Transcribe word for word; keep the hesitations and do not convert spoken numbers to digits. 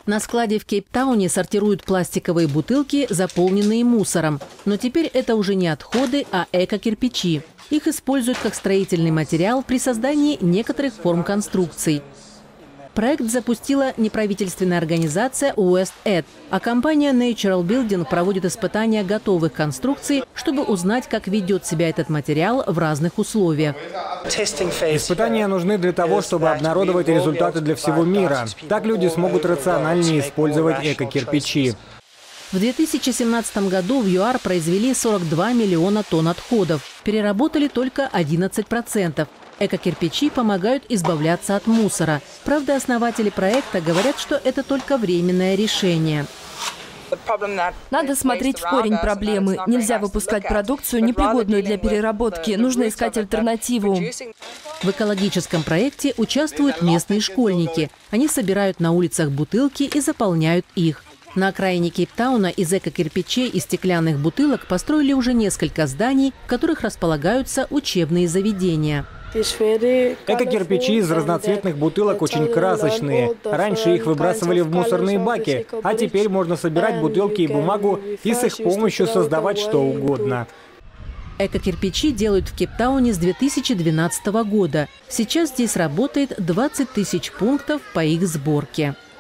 На складе в Кейптауне сортируют пластиковые бутылки, заполненные мусором. Но теперь это уже не отходы, а эко-кирпичи. Их используют как строительный материал при создании некоторых форм конструкций. Проект запустила неправительственная организация WestEd, а компания Natural Building проводит испытания готовых конструкций, чтобы узнать, как ведет себя этот материал в разных условиях. Испытания нужны для того, чтобы обнародовать результаты для всего мира. Так люди смогут рациональнее использовать эко-кирпичи. В две тысячи семнадцатом году в ЮАР произвели сорок два миллиона тонн отходов, переработали только одиннадцать процентов. Эко-кирпичи помогают избавляться от мусора. Правда, основатели проекта говорят, что это только временное решение. Надо смотреть в корень проблемы. Нельзя выпускать продукцию, непригодную для переработки. Нужно искать альтернативу. В экологическом проекте участвуют местные школьники. Они собирают на улицах бутылки и заполняют их. На окраине Кейптауна из эко-кирпичей и стеклянных бутылок построили уже несколько зданий, в которых располагаются учебные заведения. Эко-кирпичи из разноцветных бутылок очень красочные. Раньше их выбрасывали в мусорные баки, а теперь можно собирать бутылки и бумагу и с их помощью создавать что угодно. Эко-кирпичи делают в Кейптауне с две тысячи двенадцатого года. Сейчас здесь работает двадцать тысяч пунктов по их сборке.